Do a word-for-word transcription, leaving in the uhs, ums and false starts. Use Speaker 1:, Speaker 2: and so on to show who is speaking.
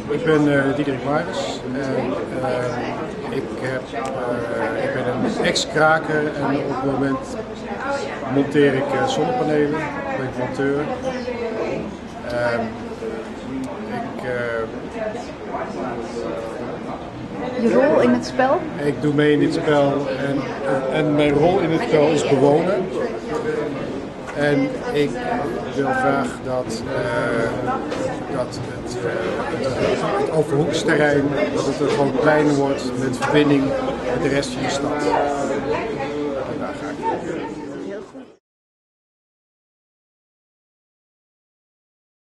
Speaker 1: Ik ben uh, Diederik Maris en uh, ik, heb, uh, ik ben een ex-kraker en op het moment monteer ik uh, zonnepanelen, ben ik monteur. Uh, ik, uh,
Speaker 2: Je rol in het spel?
Speaker 1: Ik doe mee in dit spel en, en mijn rol in het spel is bewoner. En ik wil graag dat, uh, dat het, uh, het, het Overhoeksterrein, dat het een groot plein wordt met verbinding met de rest van de stad.